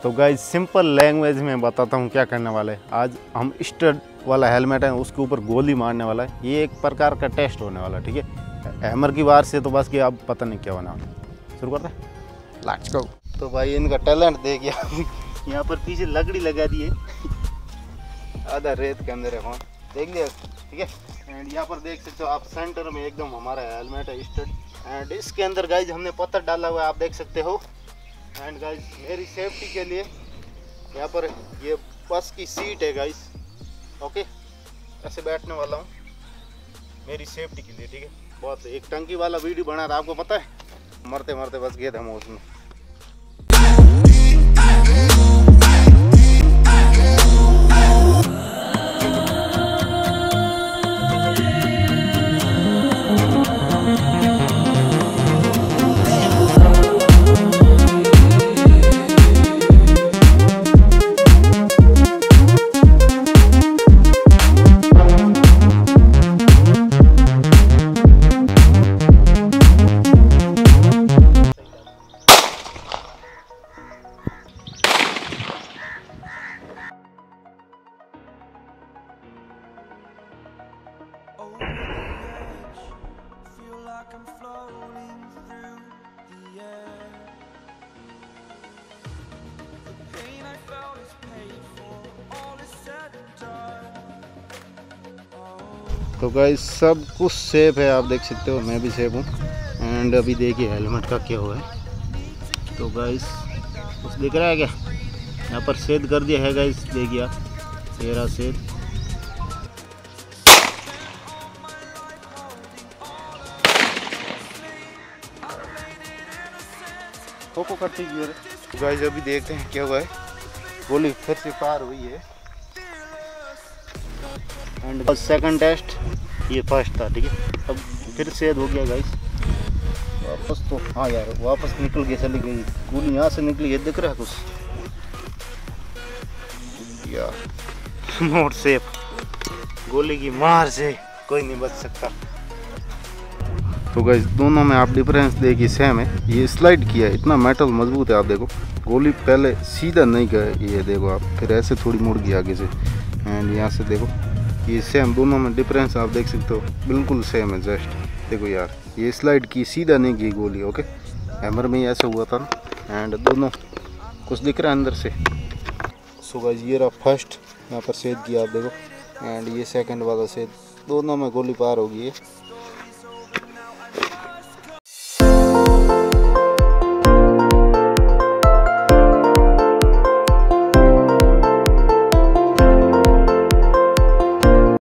तो guys simple language में बताता हूँ क्या करने वाला है। आज हम स्टड वाला हेलमेट है उसके ऊपर गोली मारने वाला है। ये एक प्रकार का टेस्ट होने वाला है, ठीक है। हैमर की वार से तो बस कि अब पता नहीं क्या होना वाला। शुरू करते हैं, लेट्स गो। तो भाई इनका टैलेंट देख यहाँ पर पीछे लकड़ी लगा दी है, आधा रेत के अंदर है फोन, देख लिया, ठीक है। एंड यहाँ पर देख सकते हो आप सेंटर में एकदम हमारा हेलमेट है स्टड। एंड इसके अंदर गाइज हमने पत्थर डाला हुआ है, आप देख सकते हो। एंड गाइज मेरी सेफ्टी के लिए यहाँ पर ये बस की सीट है गाइज, ओके। ऐसे बैठने वाला हूँ मेरी सेफ्टी के लिए, ठीक है। बहुत एक टंकी वाला वीडियो बना था, आपको पता है, मरते मरते बच गए थे हम उसमें। तो गाइस सब कुछ सेफ है, आप देख सकते हो, मैं भी सेफ हूँ। एंड अभी देखिए हेलमेट का क्या हुआ है। तो गाइस कुछ दिख रहा है क्या, यहाँ पर छेद कर दिया है गाइस, देखिए आप, तेरा छेद। फोको करती है गाइस, अभी देखते हैं क्या हुआ है। गोली फिर से पार हुई है। एंड सेकंड टेस्ट, ये फर्स्ट था, ठीक है। अब फिर से हो गया गाइस वापस। तो हाँ यार, वापस निकल के चली गई गोली, यहाँ से निकली है, दिख रहा है कुछ यार। मोर सेफ, गोली की मार से कोई नहीं बच सकता। तो गाइस दोनों में आप डिफरेंस देखिए, सेम है। ये स्लाइड किया है, इतना मेटल मजबूत है, आप देखो। गोली पहले सीधा नहीं गया, ये देखो आप, फिर ऐसे थोड़ी मुड़ गई आगे से। एंड यहाँ से देखो, ये सेम, दोनों में डिफरेंस आप देख सकते हो, बिल्कुल सेम है। जस्ट देखो यार, ये स्लाइड की, सीधा नहीं गई गोली, ओके। हैमर में ही ऐसा हुआ था ना। एंड दोनों कुछ दिख रहा है अंदर से। सो गाइस ये रहा फर्स्ट, यहाँ पर छेद किया आप देखो। एंड ये सेकंड वाला छेद, दोनों में गोली पार होगी है।